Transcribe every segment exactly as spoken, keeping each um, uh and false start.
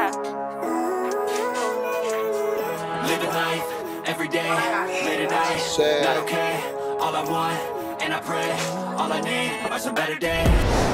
kita. Living life every day, late at night, not okay. All I want, and I pray, all I need are some better days.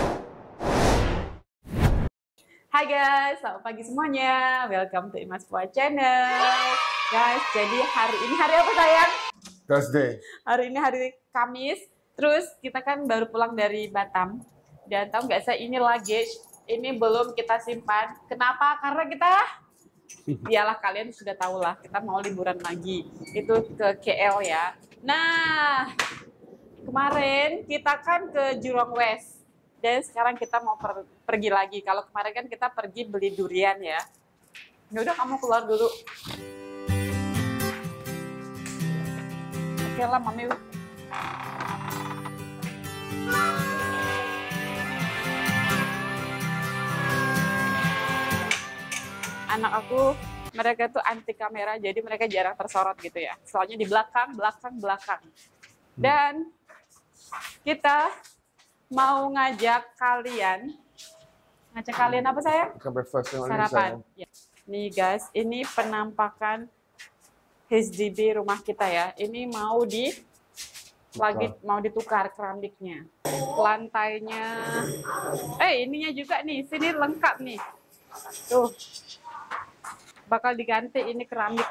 Hai guys, selamat pagi semuanya. Welcome to Imas Fuad Channel. Guys, jadi hari ini hari apa sayang? Thursday. Hari ini hari Kamis. Terus kita kan baru pulang dari Batam. Dan tahu nggak saya ini luggage, ini belum kita simpan. Kenapa? Karena kita, iyalah kalian sudah tahu lah, kita mau liburan lagi. Itu ke K L ya. Nah, kemarin kita kan ke Jurong West. Dan sekarang kita mau per pergi lagi. Kalau kemarin kan kita pergi beli durian ya. Ya udah kamu keluar dulu. Oke lah, Mami. Anak aku, mereka tuh anti kamera, jadi mereka jarang tersorot gitu ya. Soalnya di belakang, belakang, belakang. Dan kita mau ngajak kalian, ngajak kalian apa sayang? Makan breakfast tengok ni Sarapan. sayang. Ya. Nih guys, ini penampakan H D B rumah kita ya. Ini mau di lagi mau ditukar keramiknya. Lantainya, eh ininya juga nih, sini lengkap nih. Tuh, bakal diganti ini keramik.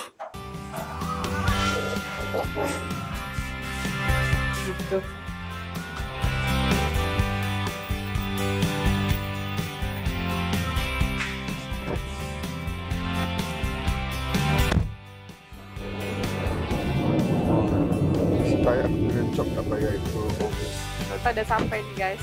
Gitu. Supaya mencok tak payah itu. Kita udah sampai nih guys.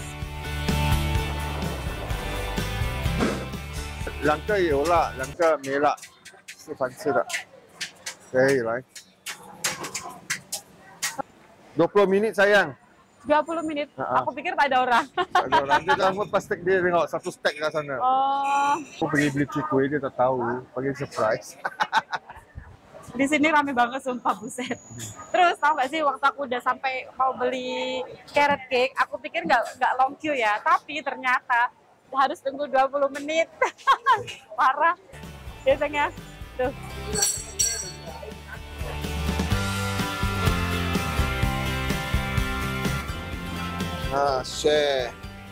两个有了，两个没了，是番吃的。可以来。dua puluh minit sayang. dua puluh menit. Ha-ha. Aku pikir tak ada orang. Tak ada orang. Dia dalam plastik dia tengok satu stack kat sana. Oh, Aku pergi beli kuih dia tak tahu, pergi surprise. di sini rame banget sumpah, buset. Terus tau gak sih waktu aku udah sampai mau beli carrot cake, aku pikir nggak nggak long queue ya, tapi ternyata harus tunggu dua puluh menit. Parah. Biasanya tuh. Ha, share.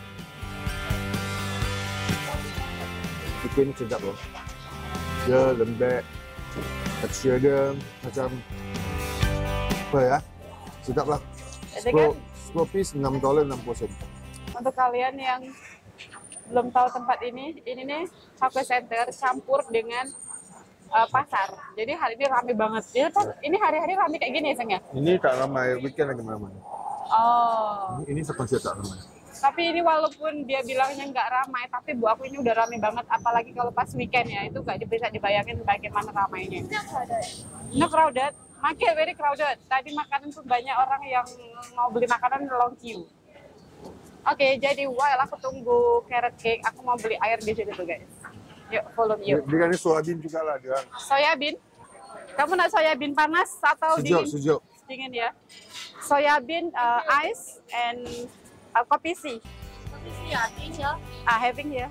Kuih ni sedap loh. Dia lembek. Tekstur dia macam apa ya? Sedap lah. Jadi kan sepuluh piece enam dolar enam puluh sen. untuk kalian yang belum tahu tempat ini, ini nih Hawker Center campur dengan uh, pasar. Jadi hari ini rame banget. Ini kan ini hari-hari rame kayak gini ya, Seng ya? Ini tak ramai, weekend lagi ramai. Oh. Ini, ini sepanjang tak ramai. Tapi ini walaupun dia bilangnya nggak ramai, tapi bu aku ini udah ramai banget. Apalagi kalau pas weekend ya, itu nggak bisa dibayangin bagaimana ramainya. No crowded, makin very crowded. Tadi makanan tuh banyak orang yang mau beli makanan long queue. Oke, jadi while aku tunggu carrot cake, aku mau beli air di sini tuh guys. Yuk, follow me yuk. Dia ni soyabin juga lah dia. Soyabin? Kamu nak soyabin panas atau Sejuk, dingin? sejuk. Dingin ya. Soyabin, uh, ice, and uh, kopi sih. Kopi sih ya, ini ya. Ah, having ya.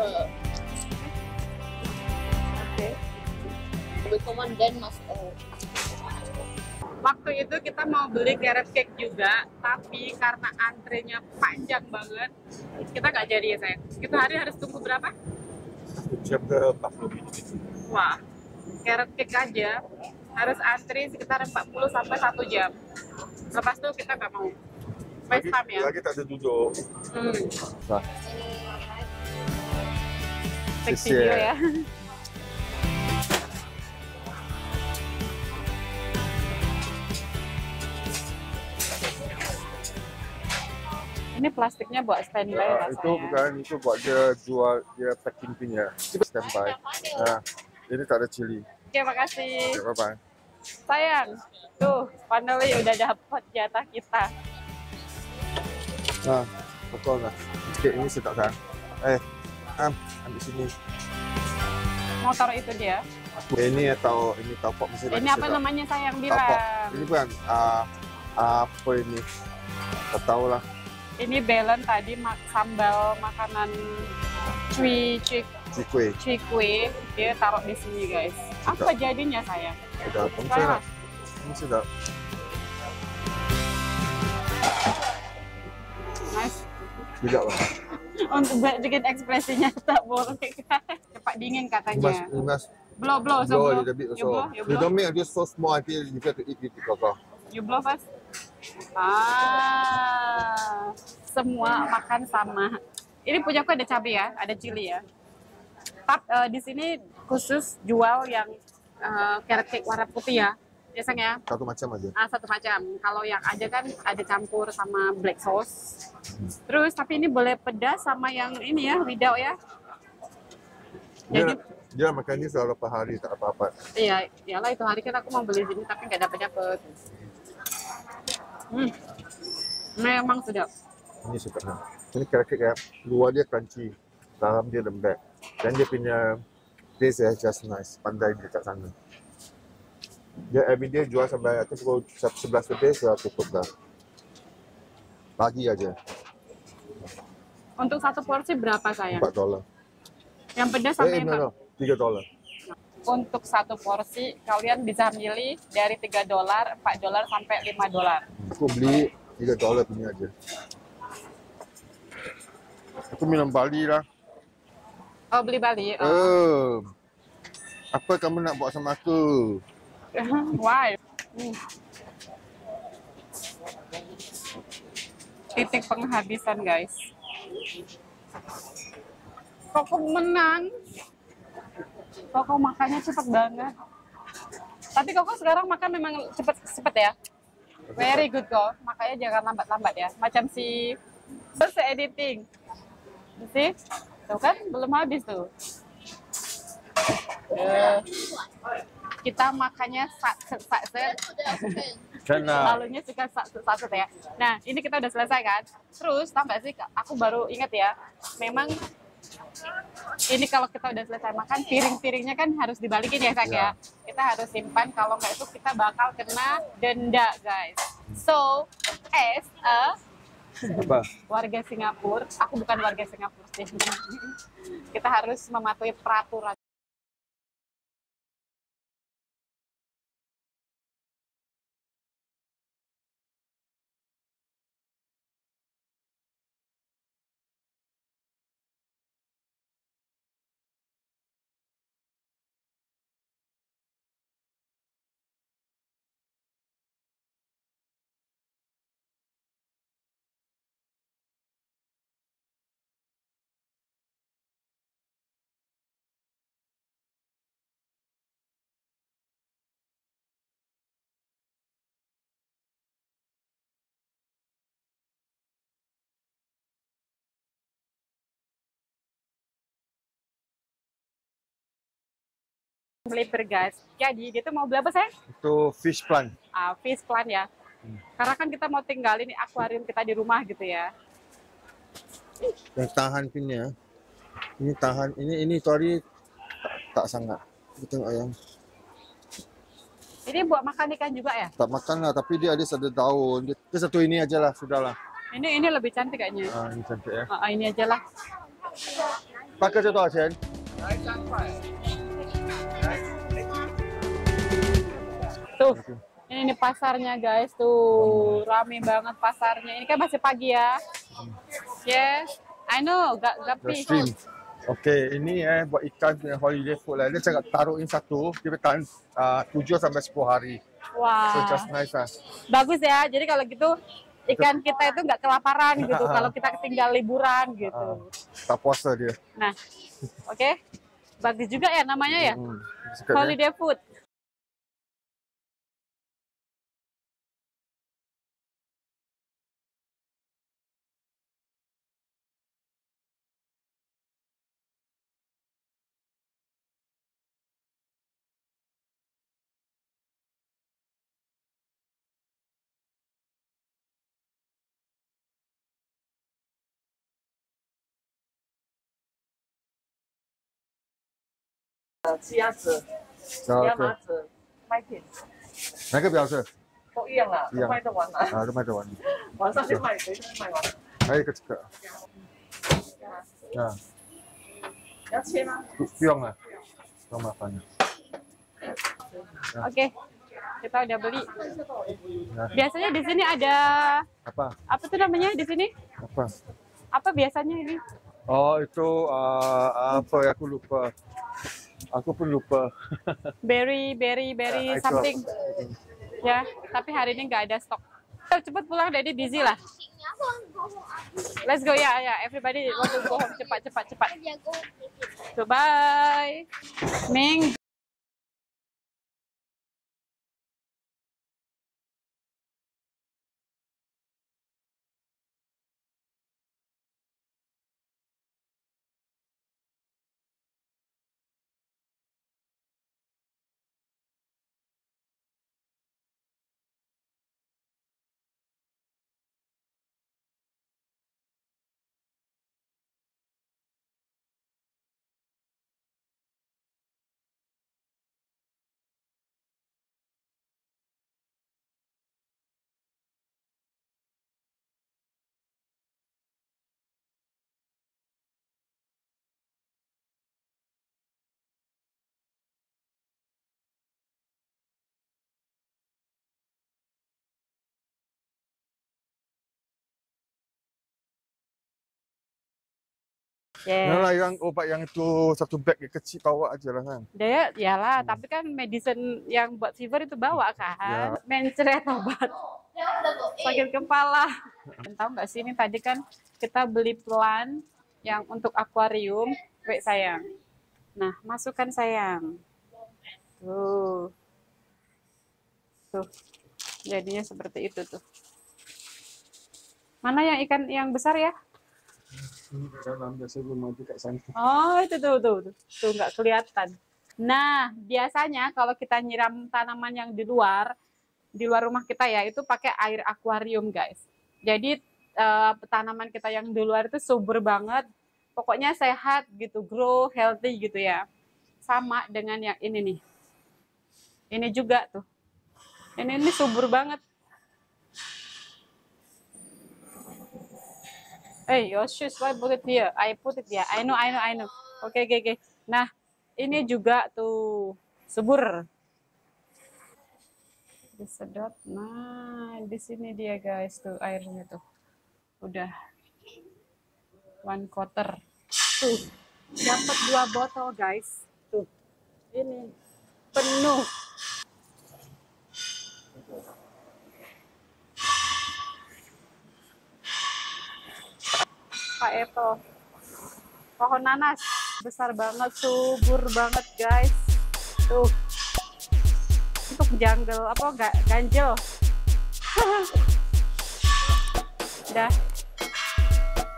Oke. Lebih common dan mas. Waktu itu kita mau beli carrot cake juga, tapi karena antrenya panjang banget, kita nggak jadi ya sayang. Kita hari harus tunggu berapa? Jam ke empat puluh minit. Wah, carrot cake aja harus antri sekitar empat puluh sampai satu jam. Lepas itu kita nggak mau. Waste time ya. Lagi tak ada duduk. Hmm. Nah, Take Sisi. video ya. Ini plastiknya buat standby ya, rasanya. itu bukan, itu buat dia jual, dia packing punya. Standby. Nah, ini tak ada cili. Oke, makasih. Okay, bye-bye. Sayang, tuh, finally udah dapat jatah kita. Nah, betul lah. Okey, ini sedap kan? Eh, Am, ambil sini. Mau taruh itu dia. Ini atau ini topok mesti Ini apa namanya sayang bilang? Topok. Ini bukan uh, apa ini? Tak tahu lah. Ini Belen tadi mak sambal makanan cuy cuy cikui. Cikui, dia taruh di sini guys. Apa jadinya sayang? Sedap, sedap. Ini sedap. Nice. Tidak lah. Untuk bikin ekspresinya tak boleh. Cepat dingin katanya. Mas, mas. Blow, blow, so Blow a blow. little bit You blow, also. you You blow. don't make this so small until you get to eat it koko. You blow first. Ah, semua makan sama. Ini punya aku ada cabai ya, ada chili ya. Tapi uh, di sini khusus jual yang uh, carrot cake warna putih ya, biasanya. Satu macam aja. Ah, satu macam. Kalau yang aja kan ada campur sama black sauce. Terus tapi ini boleh pedas sama yang ini ya, without ya. Dia, Jadi dia makan ini beberapa hari tak apa-apa. iya, iyalah itu hari kan aku mau beli sini tapi nggak dapet dapet. Hmm, memang sedap. Ini suka. Ini kira-kira kayak luar dia crunchy, dalam dia lembek. Dan dia punya taste ya just nice. Pandai dia kat sana. Dia everyday jual sampai aku pukul sebelas lebih sudah tutup dah. Pagi aja. Untuk satu porsi berapa sayang? empat dolar. Yang pedas sama Eh, yang no, no. tiga dolar. Untuk satu porsi kalian bisa milih dari tiga dolar, empat dolar sampai lima dolar. Aku beli tiga dolar punya aja. Aku minum Bali lah. Oh, beli Bali. Oh. Oh. Apa kamu nak buat sama aku? Why? Hmm. Titik penghabisan, guys. Koko menang. Koko makannya cepet banget. Tapi Koko sekarang makan memang cepet-cepet ya. Very good kok. Makanya jangan lambat-lambat ya. Macam si selesai editing. See? Tuh kan belum habis tuh. Uh, kita makannya sak-sak-set. Kena. Lalunya suka satu-satu ya. Nah, ini kita udah selesai kan. Terus, tau gak sih, aku baru ingat ya, memang ini kalau kita udah selesai makan, piring-piringnya kan harus dibalikin ya, Kak ya. Kita harus simpan, kalau nggak itu kita bakal kena denda, guys. So, as a Apa? warga Singapura, aku bukan warga Singapura sih. Kita harus mematuhi peraturan. Melipir guys. Jadi dia tuh mau beli apa sayang? Itu fish plant. Ah, fish plant ya. Karena kan kita mau tinggalin di akuarium kita di rumah gitu ya. Yang tahan punya. Ini tahan. Ini ini tadi tak, tak sangat. Kita tengok ayam. Ini buat makan ikan juga ya? Tak makan lah, tapi dia ada satu daun. Dia, dia satu ini aja lah, sudahlah. Ini ini lebih cantik kayaknya. Ah, ini cantik ya. Ah, ini aja lah. Pakai total钱? Tuh, ini, ini pasarnya guys, tuh rame banget pasarnya. Ini kan masih pagi ya. Yes, I know, gak The gapi. stream. Okey, ini eh buat ikan punya holiday food lah. Dia cakap taruh in satu, dia bertahan uh, tujuh sampai sepuluh hari. So Wah, just nice lah. bagus ya. Jadi kalau gitu ikan kita itu nggak kelaparan gitu. Kalau kita tinggal liburan gitu. Uh, tak puasa dia. Nah, oke, bagus juga ya namanya ya. Hmm, suka dia. Holiday food. 吃鸭子、 Ah, 鸭 okey. 麻子、麦片哪个比较吃？ 都一样啦， 一样都卖得完啦。 Ah, dia macam mana? 晚上就卖，等一下就卖完。 Air ke cakap. Ya. 要切吗？ 不用了，不用麻烦了。 Oke, kita udah beli. Nah, Biasanya di sini ada apa? apa tuh namanya di sini? Apa? Apa biasanya ini? Oh itu uh, apa ya aku lupa. Aku pun lupa. Berry, berry, berry Ah, itu something. apa? Ya, tapi hari ini nggak ada stok. Ayo, cepet pulang dari busy lah. Let's go ya, ya. Everybody want to go home. Cepat, cepat, cepat. So, bye. Ming. Nah Yeah. lah yang obat yang itu satu bag yang kecil bawa aja lah kan. Dia, yalah, Hmm. tapi kan medicine yang buat fever itu bawa kan. Ya. Mencret obat. Sakit kepala. Dan tahu nggak sih ini tadi kan kita beli plant yang untuk akuarium. Wait sayang. Nah, masukkan sayang. Tuh. Tuh. Jadinya seperti itu tuh. Mana yang ikan yang besar ya? Ini dalam biasa belum maju kat sana. Oh, itu tuh, tuh, tuh, tuh nggak kelihatan. Nah, biasanya kalau kita nyiram tanaman yang di luar, di luar rumah kita ya, itu pakai air akuarium, guys. Jadi eh, tanaman kita yang di luar itu subur banget, pokoknya sehat gitu, grow healthy gitu ya. Sama dengan yang ini nih. Ini juga tuh. Ini ini subur banget. Hey, your shoes, why put it here? I put it here. I know, I know, I know. Oke, oke, oke. Nah, ini juga tuh subur. Disedot. Nah, di sini dia guys tuh airnya tuh. Udah one quarter. Tuh, dapat dua botol guys. Tuh, ini penuh. Pak Apple, pohon nanas besar banget, subur banget guys. Tuh, untuk jungle apa ga- ganjel. Udah.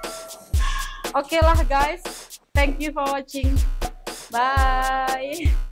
Oke lah guys, thank you for watching. Bye.